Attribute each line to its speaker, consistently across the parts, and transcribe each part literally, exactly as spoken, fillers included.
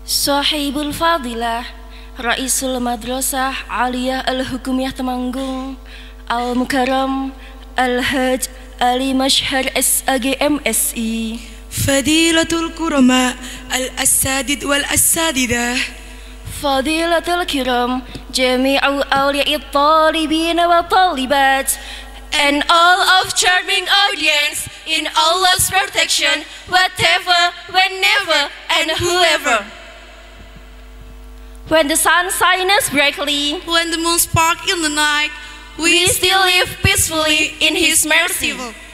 Speaker 1: Sahibul Fadilah Raisul Madrasah Aliyah Al-Hukumiyah Temanggung Al-Mukarram Al-Haj Ali Mashhar S A G M S I
Speaker 2: Fadilatul Kurama Al-Asadid Wal-Asadidah
Speaker 1: Fadilatul Kiram Jami'u awliya'i talibin wa talibat and all of charming audience in Allah's protection, whatever, whenever, and whoever. When the sun shines brightly,
Speaker 2: when the moon sparkles in the night,
Speaker 1: we still live peacefully in His mercy.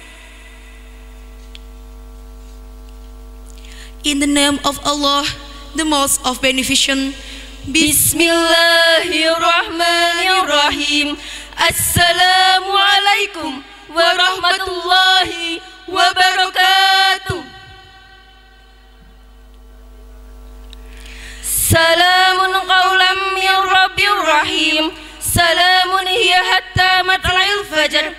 Speaker 2: In the name of Allah, the most of beneficent.
Speaker 1: Bismillahirrahmanirrahim. Assalamualaikum warahmatullahi wabarakatuh. Salamun qawlam min rabbir rahim. Salamun hiya hatta matla'il fajr.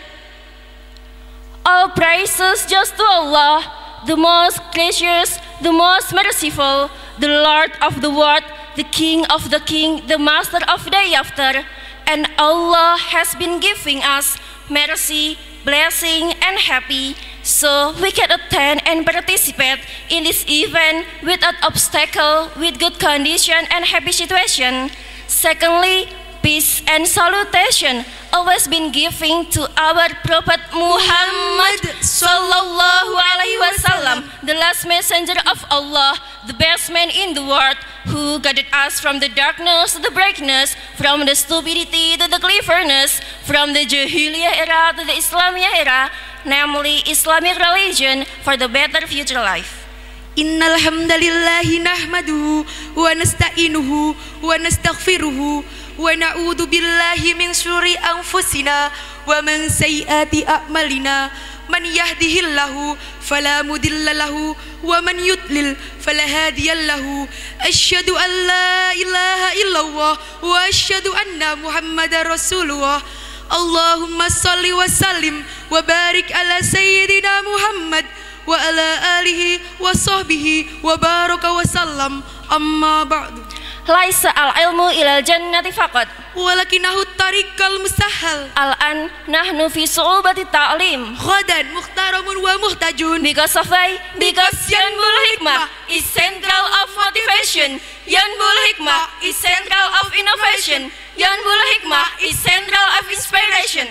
Speaker 1: All praises just to Allah, the most gracious, the most merciful, the Lord of the world, the King of the King, the Master of the After. And Allah has been giving us mercy, blessing, and happy, so we can attend and participate in this event without obstacle, with good condition and happy situation. Secondly, peace and salutation always been giving to our Prophet Muhammad Sallallahu Alaihi Wasallam, the last messenger of Allah, the best man in the world, who guided us from the darkness to the brightness, from the stupidity to the cleverness, from the Jahiliyah era to the Islamic era, namely Islamic religion, for the better future life.
Speaker 2: Innal hamdalillahi nahmaduhu wa nasta'inuhu wa nastaghfiruhu wa na'udzu billahi min syururi anfusina wa min sayyiati a'malina. Man yahdihillahu fala mudilla lahu wa man yudlil fala hadiya lahu. Asyhadu an la ilaha illallah wa asyhadu anna Muhammadar Rasulullah. Allahumma salli wa sallim wa barik ala sayyidina Muhammad wa ala alihi wa sahbihi wa baraka wa sallam. Amma ba'du.
Speaker 1: Laisa al-ilmu ilal jannati faqat,
Speaker 2: walakinahu tariqal musahhal.
Speaker 1: Al-an nahnu fi su'ubati ta'lim,
Speaker 2: ghadan muhtaramun wa muhtajun.
Speaker 1: Because of why? Because Yanbul Hikmah is central of motivation. Yanbul Hikmah is central of innovation. Yanbul Hikmah is central of inspiration.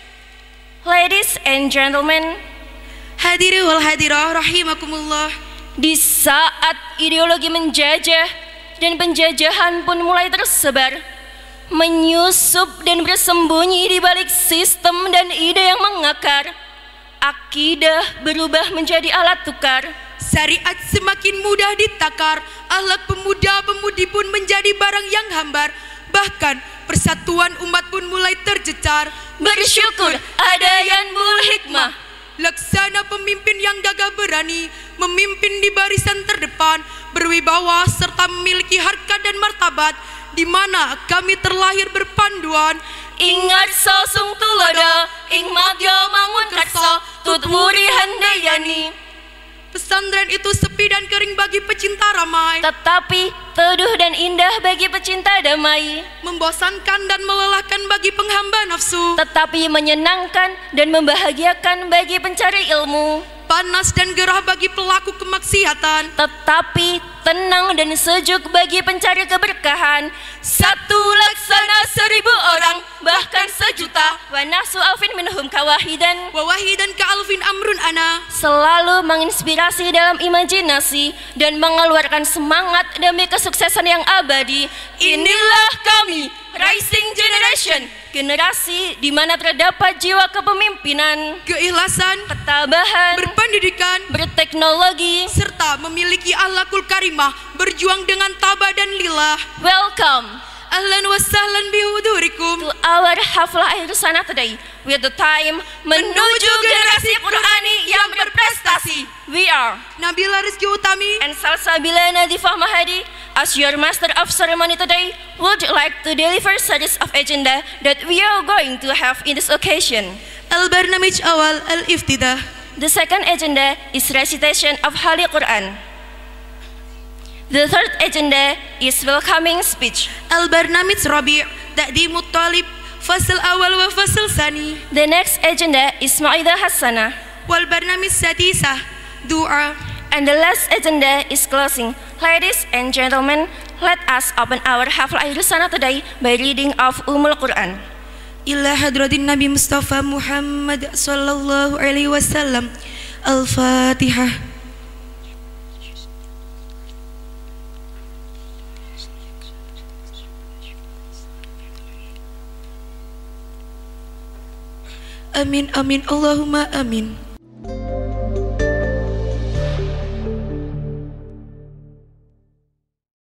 Speaker 1: Ladies and gentlemen,
Speaker 2: hadiri wal hadirah rahimakumullah.
Speaker 1: Di saat ideologi menjajah dan penjajahan pun mulai tersebar, menyusup dan bersembunyi di balik sistem dan ide yang mengakar, akidah berubah menjadi alat tukar,
Speaker 2: syariat semakin mudah ditakar, akhlak pemuda-pemudi pun menjadi barang yang hambar, bahkan persatuan umat pun mulai tercecar.
Speaker 1: Bersyukur ada Yanbul Hikmah,
Speaker 2: laksana pemimpin yang gagah berani, memimpin di barisan terdepan, berwibawa serta memiliki harkat dan martabat, di mana kami terlahir berpanduan.
Speaker 1: Ingat sosung tulodo, ing madya mangun karso, tutwuri handayani.
Speaker 2: Pesantren itu sepi dan kering bagi pecinta ramai,
Speaker 1: tetapi teduh dan indah bagi pecinta damai.
Speaker 2: Membosankan dan melelahkan bagi penghamba nafsu,
Speaker 1: tetapi menyenangkan dan membahagiakan bagi pencari ilmu.
Speaker 2: Panas dan gerah bagi pelaku kemaksiatan,
Speaker 1: tetapi tenang dan sejuk bagi pencari keberkahan. Satu laksana seribu orang, bahkan sejuta. Wa nasu alfin minhum kawahidan,
Speaker 2: wa wahidan ka alfin amrun ana.
Speaker 1: Selalu menginspirasi dalam imajinasi dan mengeluarkan semangat demi kesuksesan yang abadi. Inilah kami, Rising Generation, generasi di mana terdapat jiwa kepemimpinan,
Speaker 2: keikhlasan,
Speaker 1: ketabahan,
Speaker 2: berpendidikan,
Speaker 1: berteknologi,
Speaker 2: serta memiliki akhlakul karimah, berjuang dengan tabah dan lillah.
Speaker 1: Welcome,
Speaker 2: ahlan wa sahlan bihudurikum,
Speaker 1: to our haflah akhir sana today, with the time menuju generasi Qurani yang berprestasi. We are
Speaker 2: Nabila Rizky Utami
Speaker 1: and Salsabila Nadifah Mahadi. As your master of ceremony today, would like to deliver series of agenda that we are going to have in this occasion.
Speaker 2: Al-Barnamij Awal Al-Iftidah.
Speaker 1: The second agenda is recitation of Holy Quran. The third agenda is welcoming speech.
Speaker 2: البرنامج ربيع تقديم الطالب فصل أول وفصل ثاني.
Speaker 1: The next agenda is Ma'idah Hasanah.
Speaker 2: والبرنامج السادسة دعاء.
Speaker 1: And the last agenda is closing. Ladies and gentlemen, let us open our Hafal Ahlus Sunnah today by reading of Ummul Quran.
Speaker 2: إلى حضرة النبي مصطفى محمد صلى الله عليه وسلم. الفاتحة. Amin amin Allahumma amin.